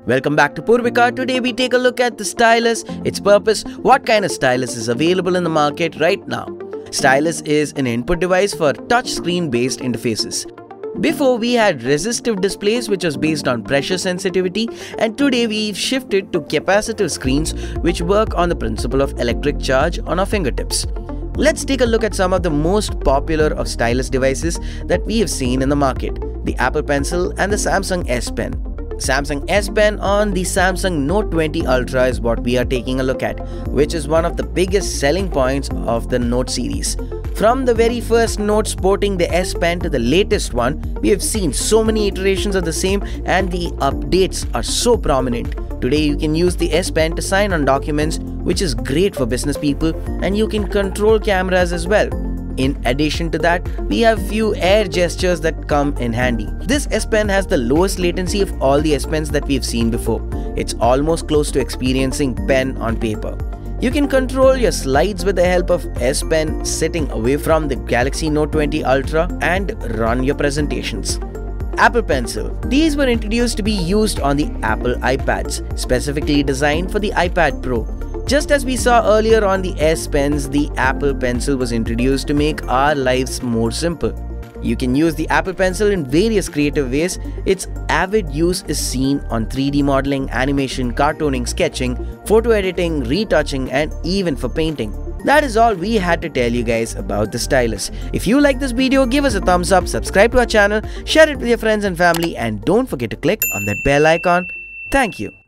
Welcome back to Purvika. Today we take a look at the stylus, its purpose, what kind of stylus is available in the market right now. Stylus is an input device for touchscreen based interfaces. Before we had resistive displays which was based on pressure sensitivity, and today we've shifted to capacitive screens which work on the principle of electric charge on our fingertips. Let's take a look at some of the most popular of stylus devices that we have seen in the market, the Apple Pencil and the Samsung S Pen. Samsung S Pen on the Samsung Note 20 Ultra is what we are taking a look at, which is one of the biggest selling points of the Note series. From the very first Note sporting the S Pen to the latest one, we have seen so many iterations of the same and the updates are so prominent. Today you can use the S Pen to sign on documents, which is great for business people, and you can control cameras as well. In addition to that, we have few air gestures that come in handy. This S Pen has the lowest latency of all the S Pens that we've seen before. It's almost close to experiencing pen on paper. You can control your slides with the help of S Pen sitting away from the Galaxy Note 20 Ultra and run your presentations. Apple Pencil. These were introduced to be used on the Apple iPads, specifically designed for the iPad Pro. Just as we saw earlier on the S Pens, the Apple Pencil was introduced to make our lives more simple. You can use the Apple Pencil in various creative ways. Its avid use is seen on 3D modeling, animation, cartooning, sketching, photo editing, retouching, and even for painting. That is all we had to tell you guys about the stylus. If you like this video, give us a thumbs up, subscribe to our channel, share it with your friends and family, and don't forget to click on that bell icon. Thank you.